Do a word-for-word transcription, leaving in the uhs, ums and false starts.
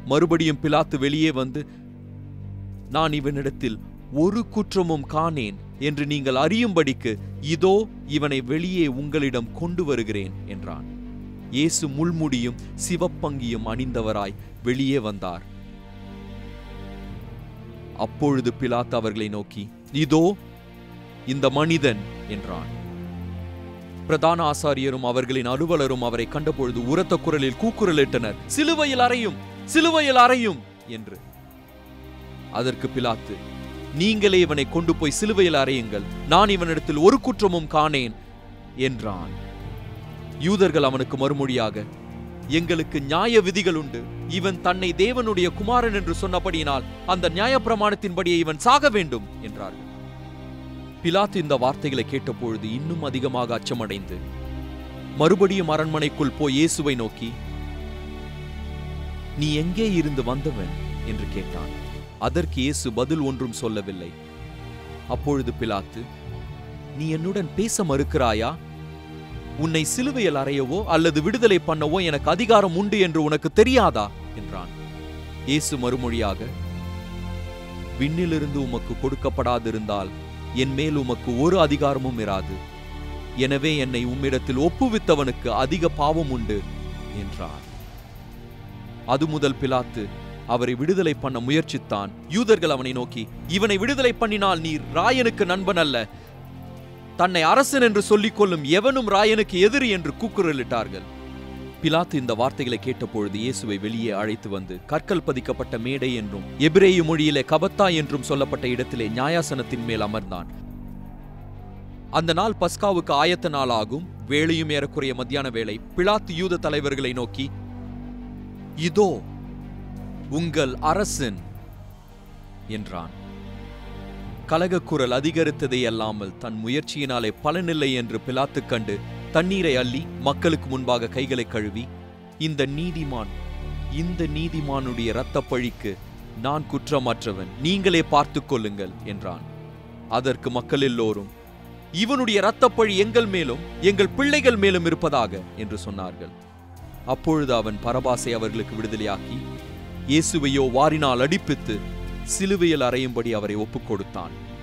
மறுபடியும் பிலாத்து வெளியே வந்து, நான் இவனிடத்தில் ஒரு குற்றமும் காணேன் என்று நீங்கள் அறியும்படிக்கு இதோ இவனை வெளியே உங்களிடம் கொண்டு வருகிறேன் என்றான். இயேசு முள்முடியும் சிவப்பங்கியும் அணிந்தவராய் வெளியே வந்தார். அப்பொழுது பிலாத்து அவர்களை நோக்கி, இதோ இந்த மனிதன் என்றான். பிரதான ஆசாரியரும் அவர்களின் அலுவலரும் அவரை கண்டபொழுது உரத்த குரலில் கூக்குரலிட்டனர், சிலுவையில் அறையும், சிலுவையில் அறையும் என்று. அதற்கு பிலாத்து, நீங்களே இவனை கொண்டு போய் சிலுவையில் அறையுங்கள், நான் இவனிடத்தில் ஒரு குற்றமும் காணேன் என்றான். யூதர்கள் அவனுக்கு மறுமொழியாக, எங்களுக்கு நியாய விதிகள் உண்டு, இவன் தன்னை தேவனுடைய குமாரன் என்று சொன்னபடியினால் அந்த நியாய பிரமாணத்தின்படியே இவன் சாக வேண்டும் என்றார்கள். பிலாத்து இந்த வார்த்தைகளை கேட்டபொழுது இன்னும் அதிகமாக அச்சமடைந்து மறுபடியும் அரண்மனைக்குள் போய் இயேசுவை நோக்கி, நீ எங்கே இருந்து வந்தவன் என்று கேட்டான். அதற்கு இயேசு பதில் ஒன்றும் சொல்லவில்லை. அப்பொழுது பிலாத்து, நீ என்னுடன் பேச மறுக்கிறாயா? உன்னை சிலுவையில் அறையவோ அல்லது விடுதலை பண்ணவோ எனக்கு அதிகாரம் உண்டு என்று உனக்கு தெரியாதா என்றான். இயேசு மறுமொழியாக, விண்ணிலிருந்து உமக்கு கொடுக்கப்படாதிருந்தால் என் மேல் உமக்கு ஒரு அதிகாரமும் இராது. எனவே என்னை உம்மிடத்தில் ஒப்புவித்தவனுக்கு அதிக பாவம் உண்டு என்றார். அது முதல் பிலாத்து அவரை விடுதலை பண்ண முயற்சித்தான். யூதர்கள் அவனை நோக்கி, இவனை விடுதலை பண்ணினால் நீர் ராயனுக்கு நண்பன் அல்ல, தன்னை அரசன் என்று சொல்லிக் கொள்ளும் எவனும் ராயனுக்கு எதிரி என்று கூக்குரலிட்டார்கள். பிலாத்து இந்த வார்த்தைகளை கேட்டபொழுது இயேசுவை வெளியே அழைத்து வந்து கற்கள் பதிக்கப்பட்ட மேடை என்றும் எபிரேய மொழியிலே கபத்தா என்றும் சொல்லப்பட்ட இடத்திலே நியாயாசனத்தின் மேல் அமர்ந்தான். அந்த நாள் பஸ்காவுக்கு ஆயத்த நாள் ஆகும். வேளையும் ஏறக்குறைய மத்தியான வேளை. பிலாத்து யூத தலைவர்களை நோக்கி, இதோ உங்கள் அரசன் என்றான். கலகக்குரல் அதிகரித்ததை அல்லாமல் தன் முயற்சியினாலே பலனில்லை என்று பிலாத்து கண்டு தண்ணீரை அள்ளி மக்களுக்கு முன்பாக கைகளை கழுவி, இந்த நீதிமான் இந்த நீதிமானுடைய இரத்த பழிக்கு நான் குற்றமற்றவன், நீங்களே பார்த்து கொள்ளுங்கள் என்றான். அதற்கு மக்கள் எல்லோரும், இவனுடைய இரத்த பழி எங்கள் மேலும் எங்கள் பிள்ளைகள் மேலும் இருப்பதாக என்று சொன்னார்கள். அப்பொழுது அவன் பரபாசை அவர்களுக்கு விடுதலையாக்கி இயேசுவையோ வாரினால் அடிப்பித்து சிலுவையில் அறையும்படி அவரை ஒப்புக் கொடுத்தான்.